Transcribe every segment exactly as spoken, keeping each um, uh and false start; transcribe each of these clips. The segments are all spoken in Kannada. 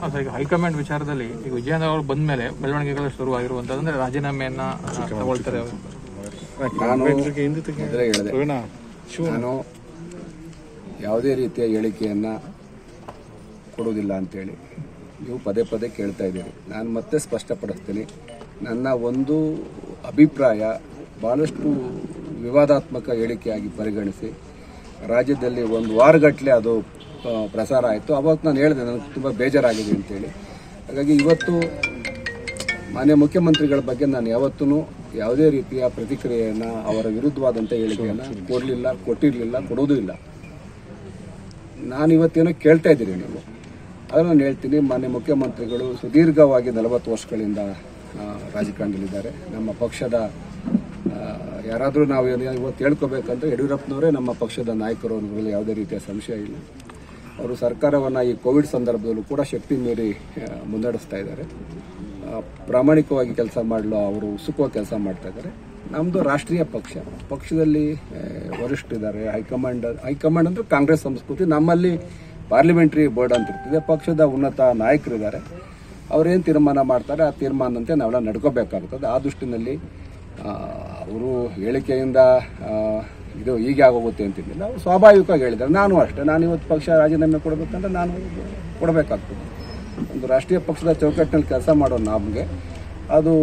ಈಗ ಹೈಕಮಾಂಡ್ ವಿಚಾರದಲ್ಲಿ ಈಗ ವಿಜಯೇಂದ್ರ ಅವರು ಬಂದ ಮೇಲೆ ಬೆಳವಣಿಗೆಗಳು ಶುರುವಾಗಿರುವಂತಂದ್ರೆ ರಾಜೀನಾಮೆಯನ್ನ ತಗೊಳ್ತಾರೆ. ನಾನು ಮೊದಲೇ ಹೇಳಿದೆ, ನಾನು ಯಾವುದೇ ರೀತಿಯ ಹೇಳಿಕೆಯನ್ನ ಕೊಡುವುದಿಲ್ಲ ಅಂತೇಳಿ ನೀವು ಪದೇ ಪದೇ ಕೇಳ್ತಾ ಇದ್ದೀರಿ. ನಾನು ಮತ್ತೆ ಸ್ಪಷ್ಟಪಡಿಸ್ತೀನಿ, ನನ್ನ ಒಂದು ಅಭಿಪ್ರಾಯ ಬಹಳಷ್ಟು ವಿವಾದಾತ್ಮಕ ಹೇಳಿಕೆಯಾಗಿ ಪರಿಗಣಿಸಿ ರಾಜ್ಯದಲ್ಲಿ ಒಂದು ವಾರಗಟ್ಟಲೆ ಅದು ಪ್ರಸಾರ ಆಯಿತು. ಅವಾಗ ನಾನು ಹೇಳಿದೆ ನನಗೆ ತುಂಬ ಬೇಜಾರಾಗಿದೆ ಅಂತೇಳಿ. ಹಾಗಾಗಿ ಇವತ್ತು ಮಾನ್ಯ ಮುಖ್ಯಮಂತ್ರಿಗಳ ಬಗ್ಗೆ ನಾನು ಯಾವತ್ತೂ ಯಾವುದೇ ರೀತಿಯ ಪ್ರತಿಕ್ರಿಯೆಯನ್ನು, ಅವರ ವಿರುದ್ಧವಾದಂಥ ಹೇಳಿಕೆಯನ್ನು ಕೊಡಲಿಲ್ಲ, ಕೊಟ್ಟಿರಲಿಲ್ಲ, ಕೊಡೋದೂ ಇಲ್ಲ. ನಾನು ಇವತ್ತೇನೋ ಕೇಳ್ತಾ ಇದ್ದೀರಿ ನೀವು, ಅದನ್ನು ನಾನು ಹೇಳ್ತೀನಿ. ಮಾನ್ಯ ಮುಖ್ಯಮಂತ್ರಿಗಳು ಸುದೀರ್ಘವಾಗಿ ನಲವತ್ತು ವರ್ಷಗಳಿಂದ ರಾಜಕಾರಣದಲ್ಲಿದ್ದಾರೆ. ನಮ್ಮ ಪಕ್ಷದ ಯಾರಾದರೂ ನಾವು ಇವತ್ತು ಹೇಳ್ಕೋಬೇಕಂದ್ರೆ ಯಡಿಯೂರಪ್ಪನವರೇ ನಮ್ಮ ಪಕ್ಷದ ನಾಯಕರು ಅನ್ನೋದ್ರಲ್ಲಿ ಯಾವುದೇ ರೀತಿಯ ಸಂಶಯ ಇಲ್ಲ. ಅವರು ಸರ್ಕಾರವನ್ನು ಈ ಕೋವಿಡ್ ಸಂದರ್ಭದಲ್ಲೂ ಕೂಡ ಶಕ್ತಿ ಮೀರಿ ಮುನ್ನಡೆಸ್ತಾ ಇದ್ದಾರೆ. ಪ್ರಾಮಾಣಿಕವಾಗಿ ಕೆಲಸ ಮಾಡಲು ಅವರು ಉತ್ಸುಕವಾಗಿ ಕೆಲಸ ಮಾಡ್ತಾ ಇದ್ದಾರೆ. ನಮ್ಮದು ರಾಷ್ಟ್ರೀಯ ಪಕ್ಷ, ಪಕ್ಷದಲ್ಲಿ ವರಿಷ್ಠರಿದ್ದಾರೆ, ಹೈಕಮಾಂಡ್ ಹೈಕಮಾಂಡ್ ಅಂದರೆ ಕಾಂಗ್ರೆಸ್ ಸಂಸ್ಕೃತಿ. ನಮ್ಮಲ್ಲಿ ಪಾರ್ಲಿಮೆಂಟ್ರಿ ಬೋರ್ಡ್ ಅಂತ ಇರ್ತಿದೆ, ಪಕ್ಷದ ಉನ್ನತ ನಾಯಕರಿದ್ದಾರೆ. ಅವರೇನು ತೀರ್ಮಾನ ಮಾಡ್ತಾರೆ ಆ ತೀರ್ಮಾನದಂತೆ ನಾವೆಲ್ಲ ನಡ್ಕೋಬೇಕಾಗ್ತದೆ. ಆ ದೃಷ್ಟಿನಲ್ಲಿ ಅವರು ಹೇಳಿಕೆಯಿಂದ ಇದು ಹೀಗೆ ಆಗೋಗುತ್ತೆ ಅಂತಿದ್ದಿಲ್ಲ, ಅವರು ಸ್ವಾಭಾವಿಕವಾಗಿ ಹೇಳಿದ್ದಾರೆ. ನಾನು ಅಷ್ಟೇ, ನಾನು ಇವತ್ತು ಪಕ್ಷ ರಾಜೀನಾಮೆ ಕೊಡಬೇಕಂದ್ರೆ ನಾನು ಕೊಡಬೇಕಾಗ್ತದೆ. ಒಂದು ರಾಷ್ಟ್ರೀಯ ಪಕ್ಷದ ಚೌಕಟ್ಟಿನಲ್ಲಿ ಕೆಲಸ ಮಾಡೋ ನಮಗೆ ಅದು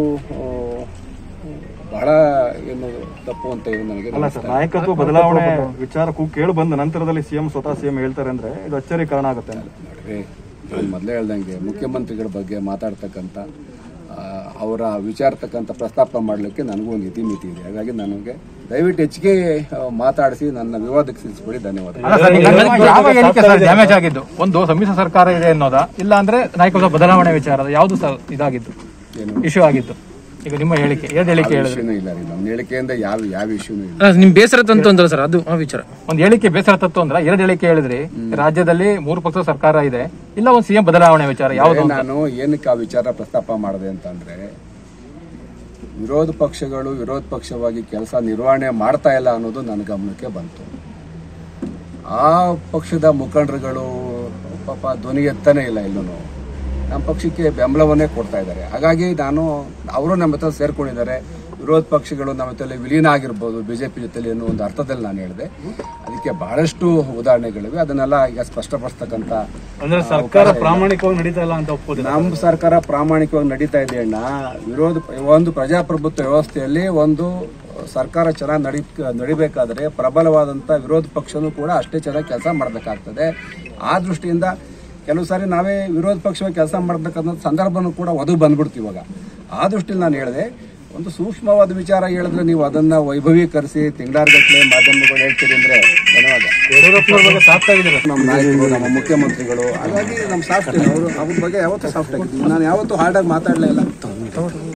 ಬಹಳ ಏನು ತಪ್ಪು ಅಂತ ಇದು ನನಗೆ ಅಲ್ಲ ಸರ್. ನಾಯಕತ್ವ ಬದಲಾವಣೆ ವಿಚಾರಕ್ಕೂ ಕೇಳಿ ಬಂದ ನಂತರದಲ್ಲಿ ಸಿಎಂ ಸ್ವತಃ ಸಿಎಂ ಹೇಳ್ತಾರೆ ಅಂದ್ರೆ ಇದು ಅಚ್ಚರಿ ಕಾರಣ ಆಗುತ್ತೆ. ನೋಡ್ರಿ, ನಾನು ಮೊದಲೇ ಹೇಳ್ದಂಗೆ ಮುಖ್ಯಮಂತ್ರಿಗಳ ಬಗ್ಗೆ ಮಾತಾಡ್ತಕ್ಕಂಥ ಅವರ ವಿಚಾರತಕ್ಕಂಥ ಪ್ರಸ್ತಾಪ ಮಾಡಲಿಕ್ಕೆ ನನಗೂ ಒಂದು ಇತಿಮಿತಿ ಇದೆ. ಹಾಗಾಗಿ ನನಗೆ ದಯವಿಟ್ಟು ಹೆಚ್ಚಿಗೆ ಮಾತಾಡಿಸಿ ನನ್ನ ವಿವಾದಕ್ಕೆ ಸಿಲಿಸ್ಬಿಡಿ. ಧನ್ಯವಾದ. ಡ್ಯಾಮೇಜ್ ಆಗಿದ್ದು ಒಂದು ಸಮ್ಮಿಶ್ರ ಸರ್ಕಾರ ಇದೆ ಅನ್ನೋದಾ, ಇಲ್ಲ ಅಂದ್ರೆ ನಾಯಕತ್ವ ಬದಲಾವಣೆ ವಿಚಾರ ಯಾವುದು ಇದಾಗಿದ್ದು ಇಶ್ಯೂ ಆಗಿದ್ದು? ಈಗ ನಿಮ್ಮ ಹೇಳಿಕೆ ಎರಡು ಹೇಳಿಕೆ ಇಶ್ಯೂನೂ ಇಲ್ಲ ರೀ, ನಮ್ಮ ಹೇಳಿಕೆಯಿಂದ ಯಾವ ಯಾವ ಇಶ್ಯೂನೂ ಇಲ್ಲ. ನಿಮ್ ಬೇಸರ ತಂತು ಅಂದ್ರೆ ಸರ್ ಅದು ಆ ವಿಚಾರ ಒಂದು ಹೇಳಿಕೆ ಬೇಸರ ತತ್ತು ಅಂದ್ರೆ ಎರಡು ಹೇಳಿಕೆ ಹೇಳಿದ್ರಿ. ರಾಜ್ಯದಲ್ಲಿ ಮೂರು ಪಕ್ಷದ ಸರ್ಕಾರ ಇದೆ, ಇಲ್ಲ ಒಂದು ಸಿಎಂ ಬದಲಾವಣೆ ವಿಚಾರ ಯಾವುದು? ನಾನು ಏನಕ್ಕೆ ಆ ವಿಚಾರ ಪ್ರಸ್ತಾಪ ಮಾಡಿದೆ ಅಂತಂದ್ರೆ, ವಿರೋಧ ಪಕ್ಷಗಳು ವಿರೋಧ ಪಕ್ಷವಾಗಿ ಕೆಲಸ ನಿರ್ವಹಣೆ ಮಾಡ್ತಾ ಇಲ್ಲ ಅನ್ನೋದು ನನ್ನ ಗಮನಕ್ಕೆ ಬಂತು. ಆ ಪಕ್ಷದ ಮುಖಂಡರುಗಳು ಪಾಪ ಧ್ವನಿ ಎತ್ತಾನೆ ಇಲ್ಲ, ಎಲ್ಲೂ ನಮ್ಮ ಪಕ್ಷಕ್ಕೆ ಬೆಂಬಲವನ್ನೇ ಕೊಡ್ತಾ ಇದ್ದಾರೆ. ಹಾಗಾಗಿ ನಾನು ಅವರು ನಮ್ಮ ಹತ್ರ ಸೇರ್ಕೊಂಡಿದ್ದಾರೆ, ವಿರೋಧ ಪಕ್ಷಗಳು ನಮ್ಮ ಜೊತೆ ವಿಲೀನ ಆಗಿರ್ಬೋದು ಬಿಜೆಪಿ ಜೊತೆಲಿ ಅನ್ನೋ ಒಂದು ಅರ್ಥದಲ್ಲಿ ನಾನು ಹೇಳಿದೆ. ಅದಕ್ಕೆ ಬಹಳಷ್ಟು ಉದಾಹರಣೆಗಳಿವೆ, ಅದನ್ನೆಲ್ಲ ಈಗ ಸ್ಪಷ್ಟಪಡಿಸ್ತಕ್ಕಂಥ. ಅಂದ್ರೆ ಸರ್ಕಾರ ಪ್ರಾಮಾಣಿಕವಾಗಿ ನಡೀತಾ ಇಲ್ಲ ಅಂತ ಒಪ್ಪೋದು? ನಮ್ಮ ಸರ್ಕಾರ ಪ್ರಾಮಾಣಿಕವಾಗಿ ನಡೀತಾ ಇದೆ ಅಣ್ಣ. ವಿರೋಧ ಒಂದು ಪ್ರಜಾಪ್ರಭುತ್ವ ವ್ಯವಸ್ಥೆಯಲ್ಲಿ ಒಂದು ಸರ್ಕಾರ ಚೆನ್ನಾಗಿ ನಡಿ ನಡಿಬೇಕಾದ್ರೆ ಪ್ರಬಲವಾದಂಥ ವಿರೋಧ ಪಕ್ಷನೂ ಕೂಡ ಅಷ್ಟೇ ಚೆನ್ನಾಗಿ ಕೆಲಸ ಮಾಡಬೇಕಾಗ್ತದೆ. ಆ ದೃಷ್ಟಿಯಿಂದ ಕೆಲವು ಸಾರಿ ನಾವೇ ವಿರೋಧ ಪಕ್ಷವಾಗಿ ಕೆಲಸ ಮಾಡಬೇಕನ್ನೋ ಸಂದರ್ಭನೂ ಕೂಡ ಒದಗಿ ಬಂದ್ಬಿಡ್ತೀವಿ. ಇವಾಗ ಆ ದೃಷ್ಟಿಯಲ್ಲಿ ನಾನು ಹೇಳಿದೆ, ಒಂದು ಸೂಕ್ಷ್ಮವಾದ ವಿಚಾರ ಹೇಳಿದ್ರೆ ನೀವು ಅದನ್ನ ವೈಭವೀಕರಿಸಿ ತಿಂಗಳಾರ್ಗಟ್ಟಲೆ ಮಾಧ್ಯಮಗಳು ಹೇಳ್ತೀರಿ ಅಂದ್ರೆ ಧನ್ಯವಾದ. ನಮ್ಮ ನಾಯಕರು, ನಮ್ಮ ಮುಖ್ಯಮಂತ್ರಿಗಳು, ಹಾಗಾಗಿ ನಮ್ಮ ಸಾಫ್ಟ್ ಅವರು ಅವ್ರ ಬಗ್ಗೆ ಯಾವತ್ತೂ ಸಾಫ್ಟ್ ಆಗಿದ್ದೀವಿ. ನಾನು ಯಾವತ್ತೂ ಹಾರ್ಡಾಗಿ ಮಾತಾಡಲೇ ಇಲ್ಲ.